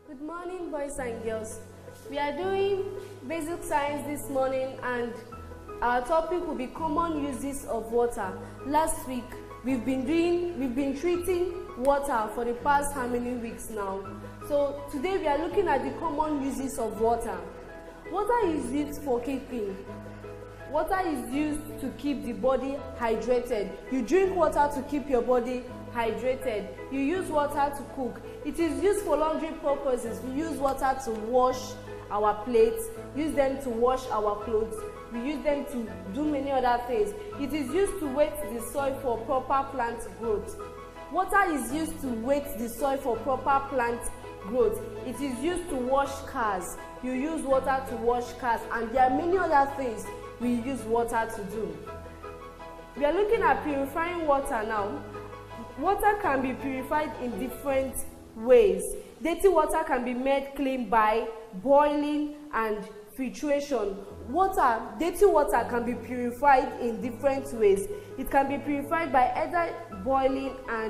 Good morning, boys and girls. We are doing basic science this morning, and our topic will be common uses of water. Last week we've been treating water for the past how many weeks now? So today we are looking at the common uses of water. Water is used for keeping. Water is used to keep the body hydrated. You drink water to keep your body hydrated. You use water to cook. It is used for laundry purposes. We use water to wash our plates, use them to wash our clothes. We use them to do many other things. It is used to wet the soil for proper plant growth. Water is used to wet the soil for proper plant growth. It is used to wash cars. You use water to wash cars, and there are many other things we use water to do. We are looking at purifying water now. Water can be purified in different ways. Dirty water can be made clean by boiling and filtration. Dirty water can be purified in different ways. It can be purified by either boiling and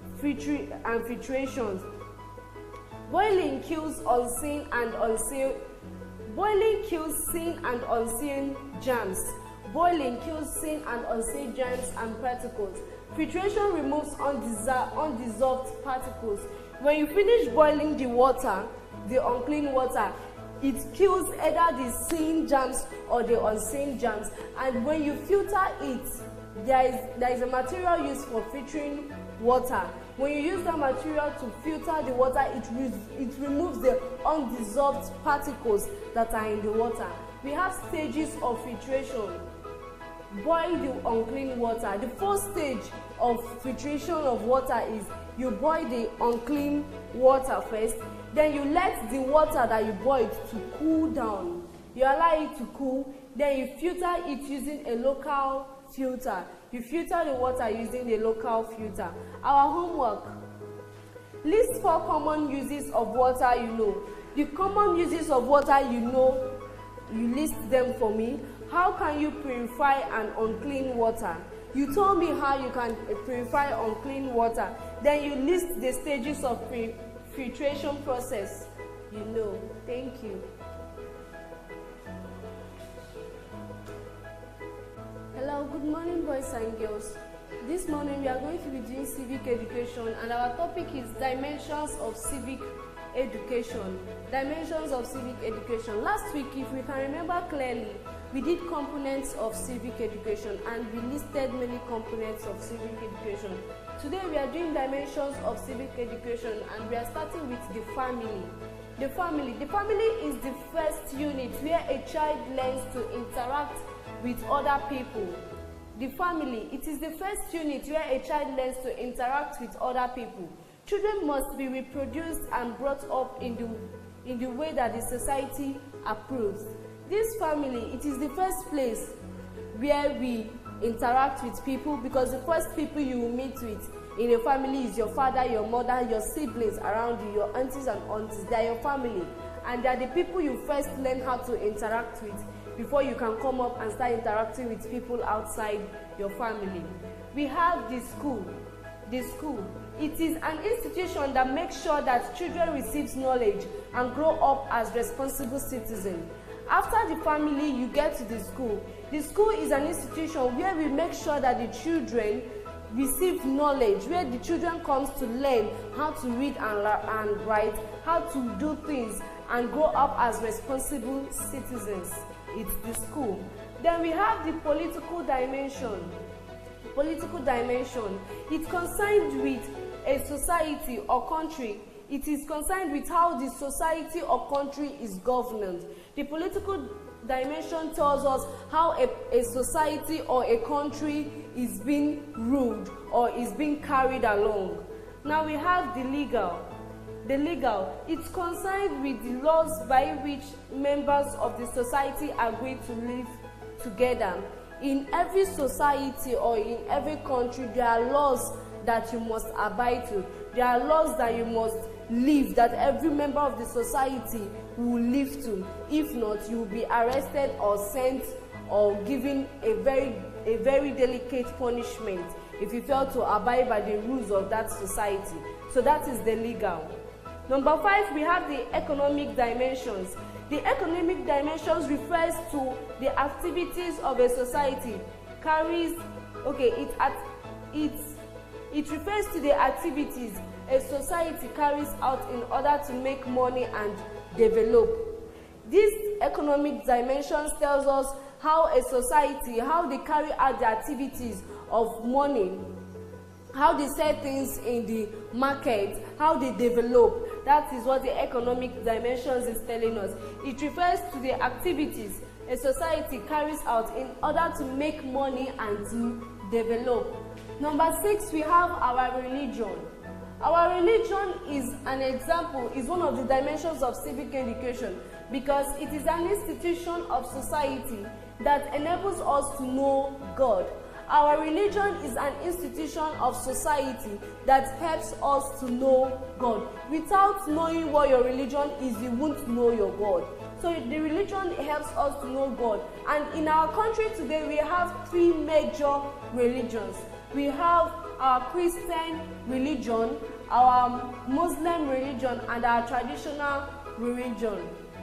filtration. Boiling kills unseen and unseen. Boiling kills seen and unseen germs. Boiling kills seen and unseen germs and particles. Filtration removes undissolved particles. When you finish boiling the water, the unclean water, it kills either the seen germs or the unseen germs. And when you filter it, there is a material used for filtering water. When you use that material to filter the water, it removes the undissolved particles that are in the water. We have stages of filtration. Boil the unclean water. The first stage of filtration of water is you boil the unclean water first, then you let the water that you boiled to cool down. You allow it to cool, then you filter it using a local filter. You filter the water using the local filter. Our homework: list 4 common uses of water you know. The common uses of water you know, you list them for me. How can you purify an unclean water? You told me how you can purify unclean water. Then you list the stages of filtration process. You know. Thank you. Hello, good morning, boys and girls. This morning we are going to be doing civic education, and our topic is dimensions of civic education. Dimensions of civic education. Last week, if we can remember clearly, we did components of civic education, and we listed many components of civic education. Today we are doing dimensions of civic education, and we are starting with the family. The family is the first unit where a child learns to interact with other people. The family, it is the first unit where a child learns to interact with other people. Children must be reproduced and brought up in the way that the society approves. This family, it is the first place where we interact with people, because the first people you will meet with in a family is your father, your mother, your siblings around you, your aunties and uncles. They are your family, and they are the people you first learn how to interact with before you can come up and start interacting with people outside your family. We have the school. The school, it is an institution that makes sure that children receive knowledge and grow up as responsible citizens. After the family, you get to the school. The school is an institution where we make sure that the children receive knowledge, where the children comes to learn how to read and write, how to do things and grow up as responsible citizens. It's the school. Then we have the political dimension. Political dimension. It's concerned with a society or country. It is concerned with how the society or country is governed. The political dimension tells us how a society or a country is being ruled or is being carried along. Now we have the legal. The legal, it's concerned with the laws by which members of the society agree to live together. In every society or in every country, there are laws that you must abide to. There are laws that you must live, that every member of the society will live to. If not, you will be arrested or sent or given a very delicate punishment if you fail to abide by the rules of that society. So that is the legal. Number 5, we have the economic dimensions. The economic dimensions refers to the activities of a society. It refers to the activities a society carries out in order to make money and develop. These economic dimensions tells us how a society, how they carry out the activities of money, how they sell things in the market, how they develop. That is what the economic dimensions is telling us. It refers to the activities a society carries out in order to make money and to develop. Number 6, we have our religion. Our religion is an example, is one of the dimensions of civic education, because it is an institution of society that enables us to know God. Our religion is an institution of society that helps us to know God. Without knowing what your religion is, you won't know your God. So the religion helps us to know God. And in our country today, we have 3 major religions. We have our Christian religion, our Muslim religion, and our traditional religion.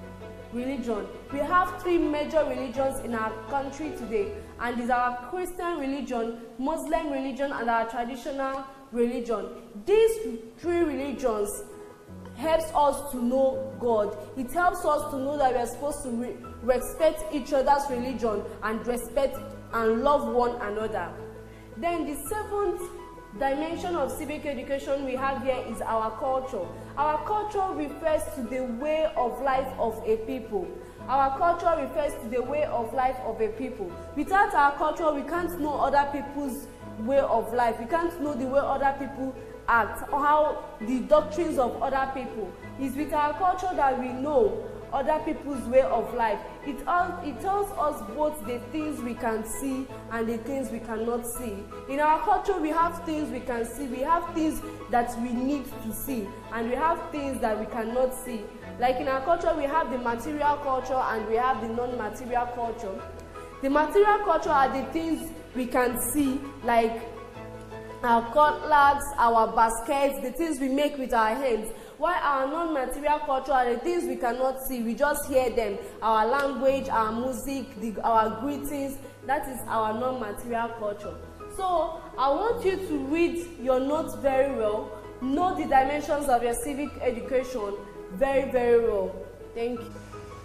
We have 3 major religions in our country today, and is our Christian religion, Muslim religion, and our traditional religion. These 3 religions helps us to know God. It helps us to know that we are supposed to respect each other's religion and respect and love one another. Then the 7th dimension of civic education we have here is our culture. Our culture refers to the way of life of a people. Our culture refers to the way of life of a people. Without our culture, we can't know other people's way of life. We can't know the way other people act, or how the doctrines of other people. It's with our culture that we know other people's way of life. It tells us both the things we can see and the things we cannot see. In our culture, we have things we can see, we have things that we need to see, and we have things that we cannot see. Like in our culture, we have the material culture and we have the non-material culture. The material culture are the things we can see, like our cutlass, our baskets, the things we make with our hands. While our non-material culture are the things we cannot see, we just hear them. Our language, our music, our greetings, that is our non-material culture. So I want you to read your notes very well, know the dimensions of your civic education very, very well. Thank you.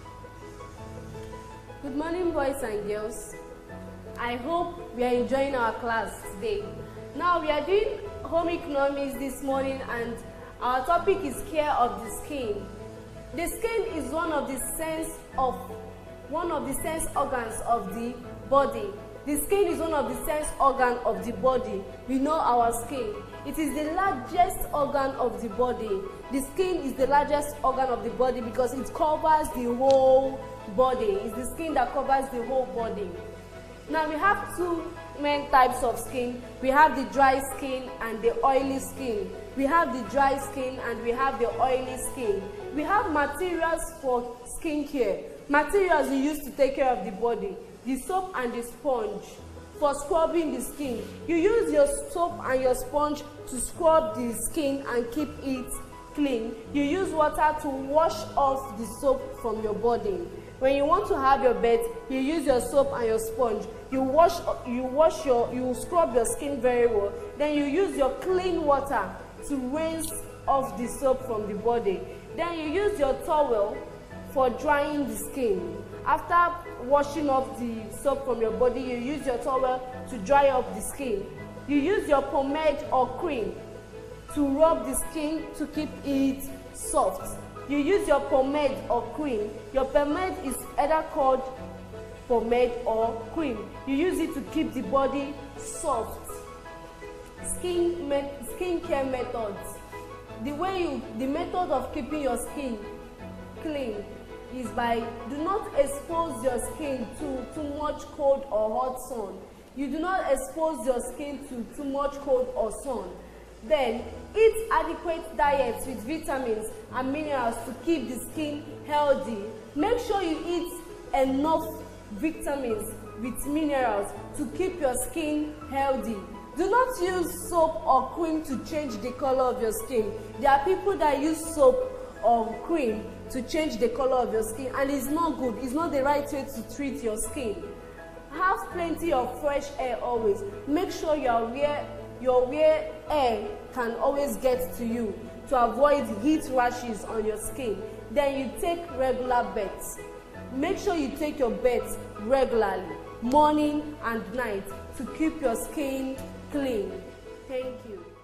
Good morning, boys and girls. I hope we are enjoying our class today. Now we are doing home economics this morning, and our topic is care of the skin. The skin is one of the sense organs of the body. The skin is one of the sense organ of the body. We know our skin. It is the largest organ of the body. The skin is the largest organ of the body because it covers the whole body. It's the skin that covers the whole body. Now we have 2 main types of skin. We have the dry skin and the oily skin. We have the dry skin and we have the oily skin. We have materials for skincare. Materials you use to take care of the body. The soap and the sponge for scrubbing the skin. You use your soap and your sponge to scrub the skin and keep it clean. You use water to wash off the soap from your body. When you want to have your bath, you use your soap and your sponge. You scrub your skin very well. Then you use your clean water to rinse off the soap from the body. Then you use your towel for drying the skin. After washing off the soap from your body, you use your towel to dry off the skin. You use your pomade or cream to rub the skin to keep it soft. You use your pomade or cream. Your pomade is either called pomade or cream. You use it to keep the body soft. Skincare methods. The method of keeping your skin clean is by do not expose your skin to too much cold or hot sun. You do not expose your skin to too much cold or sun. Then eat adequate diets with vitamins and minerals to keep the skin healthy. Make sure you eat enough vitamins with minerals to keep your skin healthy. Do not use soap or cream to change the color of your skin. There are people that use soap or cream to change the color of your skin, and it's not good. It's not the right way to treat your skin. Have plenty of fresh air always. Make sure your where air can always get to you to avoid heat rashes on your skin. Then you take regular baths. Make sure you take your baths regularly, morning and night, to keep your skin clean. Thank you.